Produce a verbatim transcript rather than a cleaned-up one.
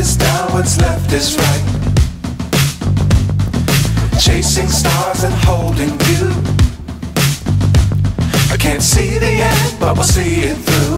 is down, what's left is right. Chasing stars and holding you. I can't see the end, but we'll see it through.